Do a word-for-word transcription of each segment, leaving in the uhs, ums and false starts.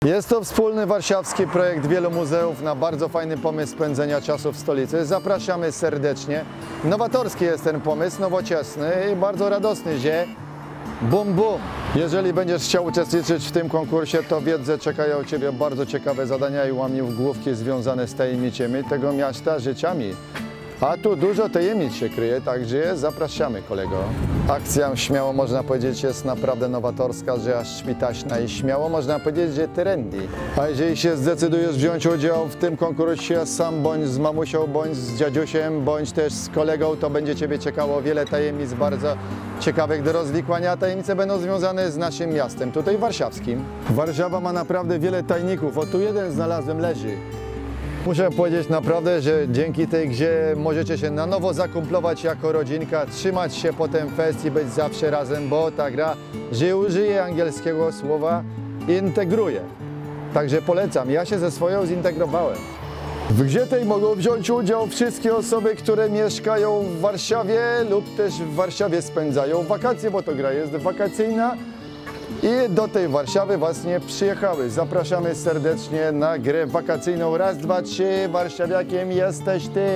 Jest to wspólny warszawski projekt wielu muzeów na bardzo fajny pomysł spędzenia czasu w stolicy. Zapraszamy serdecznie. Nowatorski jest ten pomysł, nowoczesny i bardzo radosny, że bum bum. Jeżeli będziesz chciał uczestniczyć w tym konkursie, to wiedz, że czekają Ciebie bardzo ciekawe zadania i łamigłówki związane z tajemnicami tego miasta, życiami. A tu dużo tajemnic się kryje, także zapraszamy, kolego. Akcja, śmiało można powiedzieć, jest naprawdę nowatorska, że aż śmitaśna i śmiało można powiedzieć, że trendy. A jeżeli się zdecydujesz wziąć udział w tym konkursie sam, bądź z mamusią, bądź z dziadziusiem, bądź też z kolegą, to będzie Ciebie czekało wiele tajemnic bardzo ciekawych do rozwikłania, a tajemnice będą związane z naszym miastem, tutaj warszawskim. Warszawa ma naprawdę wiele tajników, o tu jeden znalazłem, leży. Muszę powiedzieć naprawdę, że dzięki tej grze możecie się na nowo zakumplować jako rodzinka, trzymać się potem fest i być zawsze razem, bo ta gra, że użyje angielskiego słowa, integruje. Także polecam, ja się ze swoją zintegrowałem. W grze tej mogą wziąć udział wszystkie osoby, które mieszkają w Warszawie lub też w Warszawie spędzają wakacje, bo to gra jest wakacyjna. I do tej Warszawy właśnie przyjechały. Zapraszamy serdecznie na grę wakacyjną. Raz, dwa, trzy, warszawiakiem jesteś ty.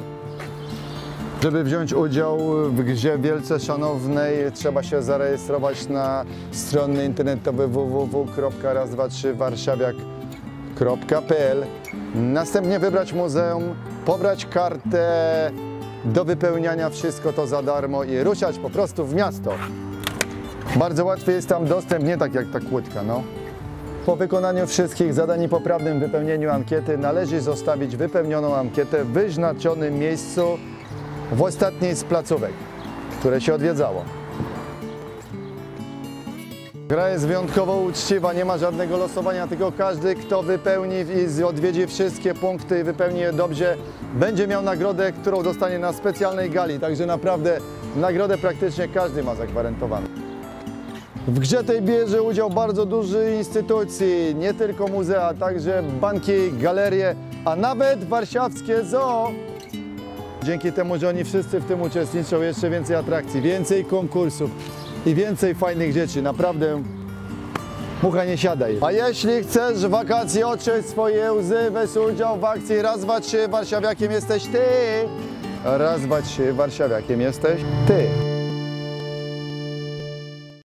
Żeby wziąć udział w grze wielce szanownej, trzeba się zarejestrować na stronę internetową w w w kropka raz dwa trzy warszawiak kropka p l. Następnie wybrać muzeum, pobrać kartę do wypełniania, wszystko to za darmo i ruszać po prostu w miasto. Bardzo łatwy jest tam dostęp, nie tak jak ta kłódka, no. Po wykonaniu wszystkich zadań i poprawnym wypełnieniu ankiety należy zostawić wypełnioną ankietę w wyznaczonym miejscu w ostatniej z placówek, które się odwiedzało. Gra jest wyjątkowo uczciwa, nie ma żadnego losowania, tylko każdy, kto wypełni i odwiedzi wszystkie punkty i wypełni je dobrze, będzie miał nagrodę, którą dostanie na specjalnej gali. Także naprawdę nagrodę praktycznie każdy ma zagwarantowaną. W grze tej bierze udział bardzo duży instytucji, nie tylko muzea, także banki, galerie, a nawet warszawskie zoo. Dzięki temu, że oni wszyscy w tym uczestniczą, jeszcze więcej atrakcji, więcej konkursów i więcej fajnych rzeczy. Naprawdę mucha nie siadaj. A jeśli chcesz w wakacje otrzeć swoje łzy, weź udział w akcji raz, dwa, trzy, warszawiakiem jesteś ty. Raz, dwa, trzy, warszawiakiem jesteś ty.